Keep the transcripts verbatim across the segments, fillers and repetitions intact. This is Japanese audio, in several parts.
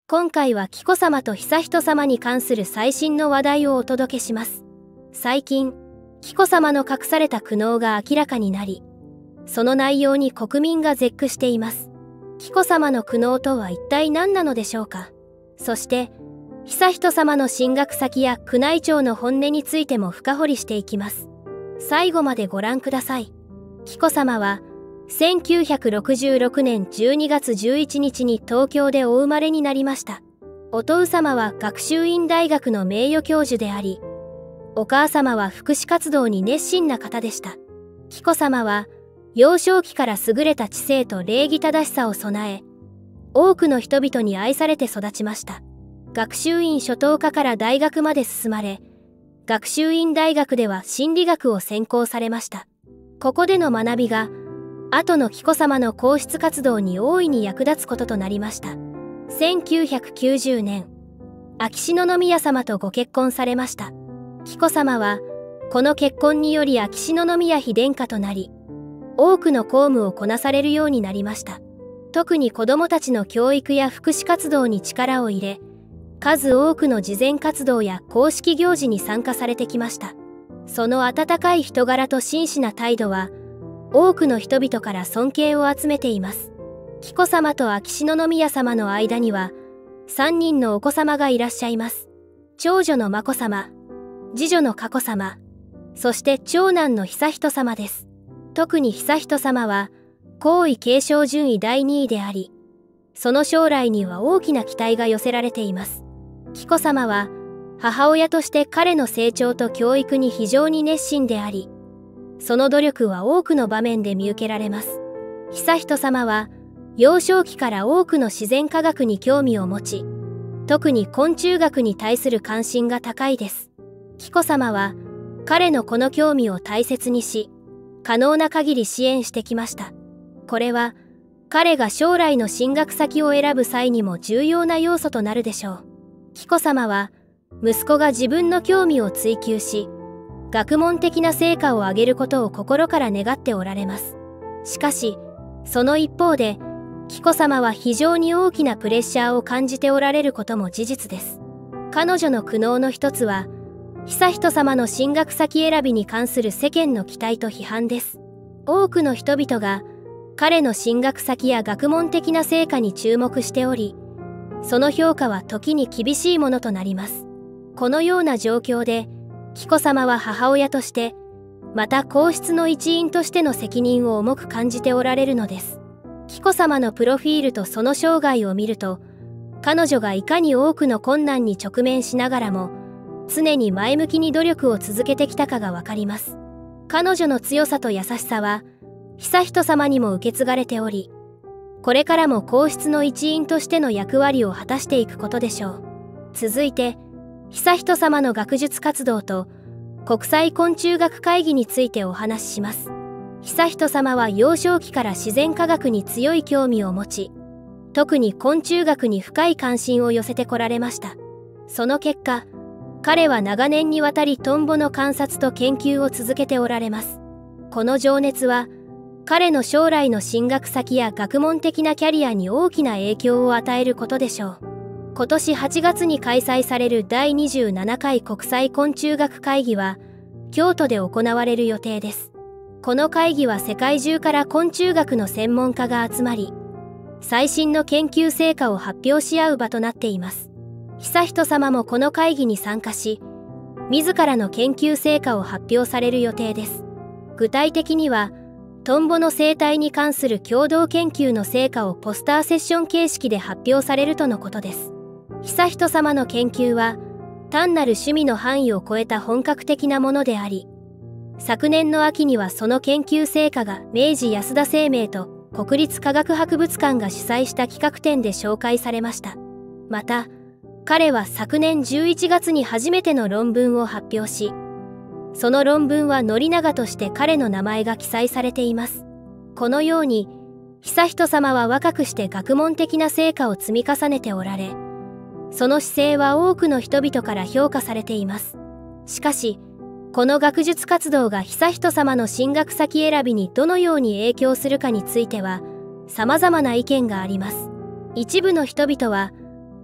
今回は紀子さまと悠仁さまに関する最新の話題をお届けします。最近、紀子さまの隠された苦悩が明らかになり、その内容に国民が絶句しています。紀子さまの苦悩とは一体何なのでしょうか。そして、悠仁さまの進学先や宮内庁の本音についても深掘りしていきます。最後までご覧ください。紀子さまは、せんきゅうひゃくろくじゅうろくねんじゅうにがつじゅういちにちに東京でお生まれになりました。お父様は学習院大学の名誉教授であり、お母様は福祉活動に熱心な方でした。紀子さまは、幼少期から優れた知性と礼儀正しさを備え、多くの人々に愛されて育ちました。学習院初等科から大学まで進まれ、学習院大学では心理学を専攻されました。ここでの学びが、後の紀子さまの皇室活動に大いに役立つこととなりました。せんきゅうひゃくきゅうじゅうねん、秋篠宮さまとご結婚されました。紀子さまは、この結婚により秋篠宮妃殿下となり、多くの公務をこなされるようになりました。特に子どもたちの教育や福祉活動に力を入れ、数多くの慈善活動や公式行事に参加されてきました。その温かい人柄と真摯な態度は、多くの人々から尊敬を集めています。紀子さまと秋篠宮さまの間には、さんにんのお子様がいらっしゃいます。長女の眞子さま、次女の佳子さま、そして長男の悠仁さまです。特に悠仁さまは、皇位継承順位だいにいであり、その将来には大きな期待が寄せられています。紀子さまは、母親として彼の成長と教育に非常に熱心であり、その努力は多くの場面で見受けられます。悠仁さまは、幼少期から多くの自然科学に興味を持ち、特に昆虫学に対する関心が高いです。紀子さまは、彼のこの興味を大切にし、可能な限り支援してきました。これは、彼が将来の進学先を選ぶ際にも重要な要素となるでしょう。紀子さまは、息子が自分の興味を追求し、学問的な成果を上げることを心から願っておられます。しかし、その一方で、紀子さまは非常に大きなプレッシャーを感じておられることも事実です。彼女の苦悩の一つは、悠仁さまの進学先選びに関する世間の期待と批判です。多くの人々が、彼の進学先や学問的な成果に注目しており、その評価は時に厳しいものとなります。このような状況で、紀子さまは母親として、また皇室の一員としての責任を重く感じておられるのです。紀子さまのプロフィールとその生涯を見ると、彼女がいかに多くの困難に直面しながらも、常に前向きに努力を続けてきたかがわかります。彼女の強さと優しさは、悠仁さまにも受け継がれており、これからも皇室の一員としての役割を果たしていくことでしょう。続いて、悠仁さまの学術活動と国際昆虫学会議についてお話しします。悠仁さまは幼少期から自然科学に強い興味を持ち、特に昆虫学に深い関心を寄せてこられました。その結果、彼は長年にわたりトンボの観察と研究を続けておられます。この情熱は、彼の将来の進学先や学問的なキャリアに大きな影響を与えることでしょう。今年はちがつに開催されるだいにじゅうななかい国際昆虫学会議は、京都で行われる予定です。この会議は世界中から昆虫学の専門家が集まり、最新の研究成果を発表し合う場となっています。悠仁さまもこの会議に参加し、自らの研究成果を発表される予定です。具体的には、トンボの生態に関する共同研究の成果をポスターセッション形式で発表されるとのことです。悠仁さまの研究は、単なる趣味の範囲を超えた本格的なものであり、昨年の秋にはその研究成果が明治安田生命と国立科学博物館が主催した企画展で紹介されました。また、彼は昨年じゅういちがつに初めての論文を発表し、その論文は宣長として彼の名前が記載されています。このように、悠仁さまは若くして学問的な成果を積み重ねておられ、その姿勢は多くの人々から評価されています。しかし、この学術活動が悠仁さまの進学先選びにどのように影響するかについては、様々な意見があります。一部の人々は、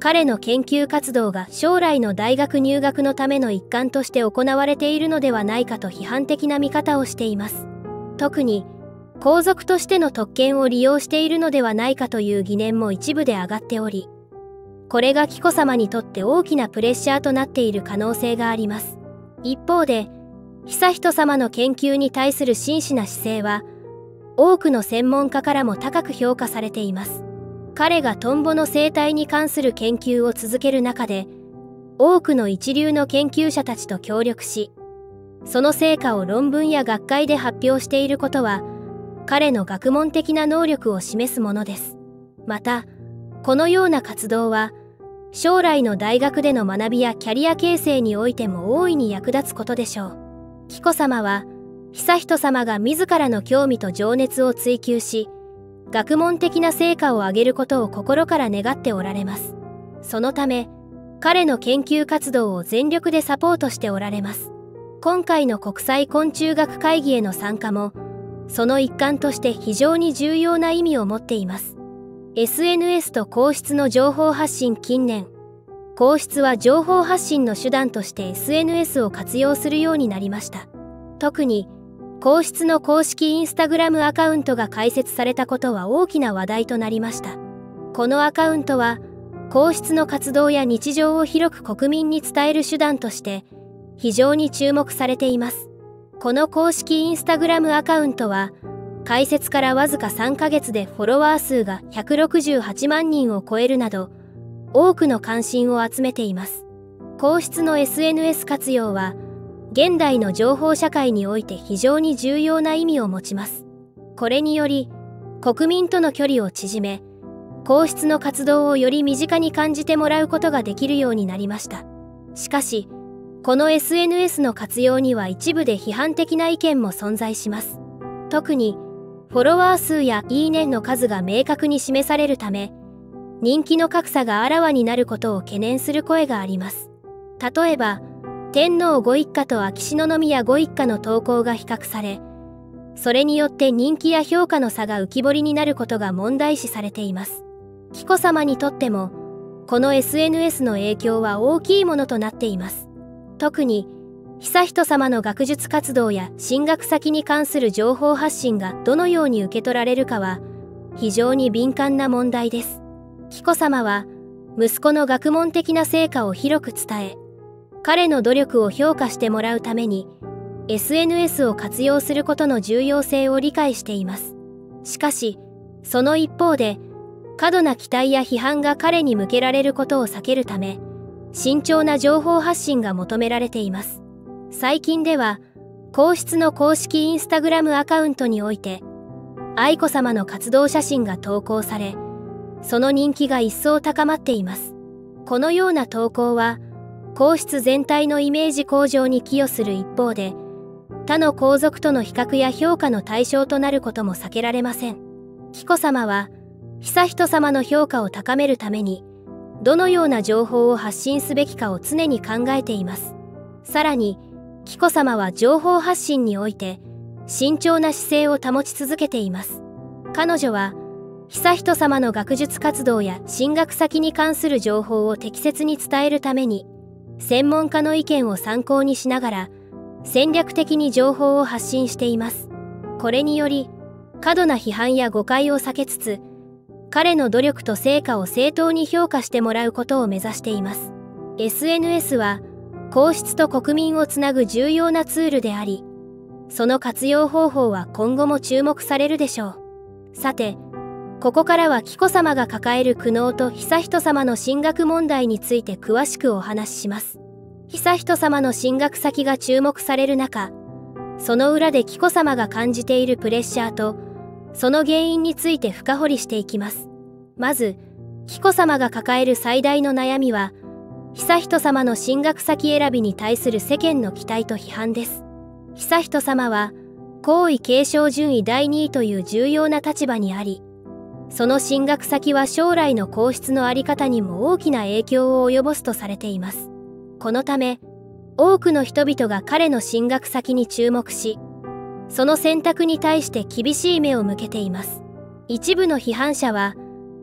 彼の研究活動が将来の大学入学のための一環として行われているのではないかと批判的な見方をしています。特に皇族としての特権を利用しているのではないかという疑念も一部で上がっており、これが紀子さまにとって大きなプレッシャーとなっている可能性があります。一方で、悠仁さまの研究に対する真摯な姿勢は、多くの専門家からも高く評価されています。彼がトンボの生態に関する研究を続ける中で、多くの一流の研究者たちと協力し、その成果を論文や学会で発表していることは、彼の学問的な能力を示すものです。また、このような活動は、将来の大学での学びやキャリア形成においても大いに役立つことでしょう。紀子さまは、悠仁さまが自らの興味と情熱を追求し、学問的な成果を上げることを心から願っておられます。そのため、彼の研究活動を全力でサポートしておられます。今回の国際昆虫学会議への参加も、その一環として非常に重要な意味を持っています。エスエヌエス と皇室の情報発信。近年、皇室は情報発信の手段として エスエヌエス を活用するようになりました。特に、皇室の公式インスタグラムアカウントが開設されたことは大きな話題となりました。このアカウントは、皇室の活動や日常を広く国民に伝える手段として、非常に注目されています。この公式インスタグラムアカウントは、開設からわずかさんかげつでフォロワー数がひゃくろくじゅうはちまんにんを超えるなど、多くの関心を集めています。皇室の エスエヌエス 活用は、現代の情報社会において非常に重要な意味を持ちます。これにより、国民との距離を縮め、皇室の活動をより身近に感じてもらうことができるようになりました。しかし、この エスエヌエス の活用には一部で批判的な意見も存在します。特に、フォロワー数やいいねの数が明確に示されるため、人気の格差があらわになることを懸念する声があります。例えば、天皇ご一家と秋篠宮ご一家の投稿が比較され、それによって人気や評価の差が浮き彫りになることが問題視されています。紀子さまにとっても、この エスエヌエス の影響は大きいものとなっています。特に、悠仁さまの学術活動や進学先に関する情報発信がどのように受け取られるかは、非常に敏感な問題です。紀子さまは、息子の学問的な成果を広く伝え、彼の努力を評価してもらうために、エスエヌエス を活用することの重要性を理解しています。しかし、その一方で、過度な期待や批判が彼に向けられることを避けるため、慎重な情報発信が求められています。最近では、皇室の公式インスタグラムアカウントにおいて、愛子さまの活動写真が投稿され、その人気が一層高まっています。このような投稿は、皇室全体のイメージ向上に寄与する一方で、他の皇族との比較や評価の対象となることも避けられません。紀子さまは、悠仁さまの評価を高めるために、どのような情報を発信すべきかを常に考えています。さらに、紀子さまは情報発信において、慎重な姿勢を保ち続けています。彼女は、悠仁さまの学術活動や進学先に関する情報を適切に伝えるために、専門家の意見を参考にしながら、戦略的に情報を発信しています。これにより、過度な批判や誤解を避けつつ、彼の努力と成果を正当に評価してもらうことを目指しています。エスエヌエス は、皇室と国民をつなぐ重要なツールであり、その活用方法は今後も注目されるでしょう。さて、ここからは紀子さまが抱える苦悩と悠仁さまの進学問題について詳しくお話しします。悠仁さまの進学先が注目される中、その裏で紀子さまが感じているプレッシャーと、その原因について深掘りしていきます。まず、紀子さまが抱える最大の悩みは、悠仁さまの進学先選びに対する世間の期待と批判です。悠仁さまは、皇位継承順位だいにいという重要な立場にあり、その進学先は将来の皇室の在り方にも大きな影響を及ぼすとされています。このため、多くの人々が彼の進学先に注目し、その選択に対して厳しい目を向けています。一部の批判者は、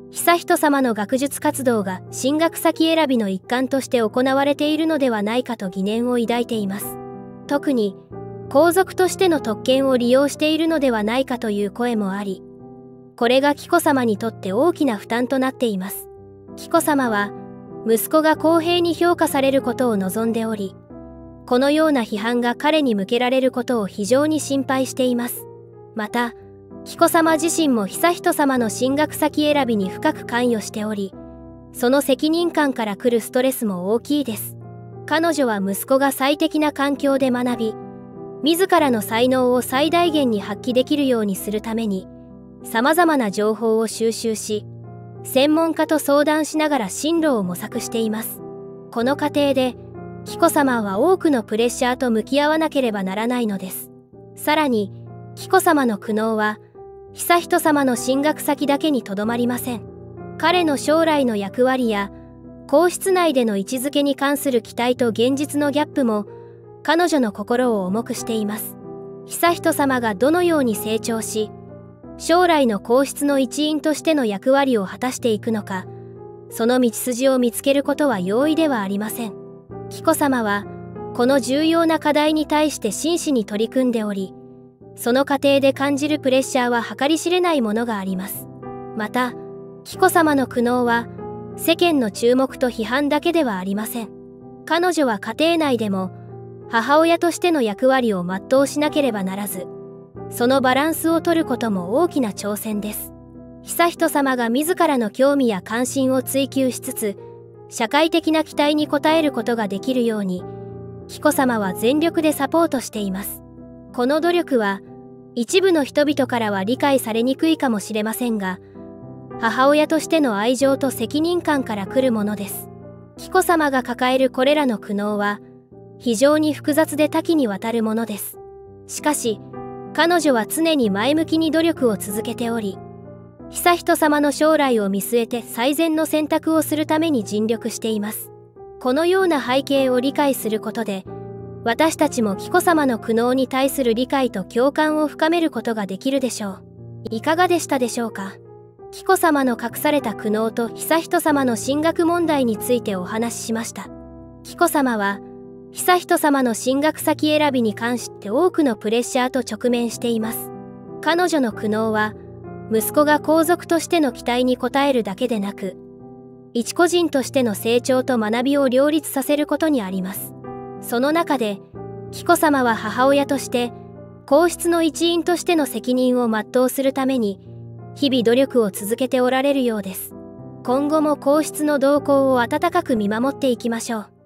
悠仁さまの学術活動が進学先選びの一環として行われているのではないかと疑念を抱いています。特に皇族としての特権を利用しているのではないかという声もあり、これが紀子さまにとって大きな負担となっています。紀子さまは息子が公平に評価されることを望んでおり、このような批判が彼に向けられることを非常に心配しています。また紀子さま自身も悠仁さまの進学先選びに深く関与しており、その責任感から来るストレスも大きいです。彼女は息子が最適な環境で学び、自らの才能を最大限に発揮できるようにするために、様々な情報を収集し、専門家と相談しながら進路を模索しています。この過程で、紀子さまは多くのプレッシャーと向き合わなければならないのです。さらに、紀子さまの苦悩は、悠仁さまの進学先だけにとどまりません。彼の将来の役割や、皇室内での位置づけに関する期待と現実のギャップも、彼女の心を重くしています。悠仁さまがどのように成長し、将来の皇室の一員としての役割を果たしていくのか、その道筋を見つけることは容易ではありません。紀子さまは、この重要な課題に対して真摯に取り組んでおり、その過程で感じるプレッシャーは計り知れないものがあります。また、紀子さまの苦悩は、世間の注目と批判だけではありません。彼女は家庭内でも、母親としての役割を全うしなければならず、そのバランスを取ることも大きな挑戦です。悠仁さまが自らの興味や関心を追求しつつ、社会的な期待に応えることができるように、紀子さまは全力でサポートしています。この努力は、一部の人々からは理解されにくいかもしれませんが、母親としての愛情と責任感から来るものです。紀子さまが抱えるこれらの苦悩は、非常に複雑で多岐にわたるものです。しかし、彼女は常に前向きに努力を続けており、悠仁さまの将来を見据えて最善の選択をするために尽力しています。このような背景を理解することで、私たちも紀子さまの苦悩に対する理解と共感を深めることができるでしょう。いかがでしたでしょうか。紀子さまの隠された苦悩と悠仁さまの進学問題についてお話ししました。紀子さまは、悠仁さまの進学先選びに関して多くのプレッシャーと直面しています。彼女の苦悩は、息子が皇族としての期待に応えるだけでなく、一個人としての成長と学びを両立させることにあります。その中で、紀子さまは母親として、皇室の一員としての責任を全うするために、日々努力を続けておられるようです。今後も皇室の動向を温かく見守っていきましょう。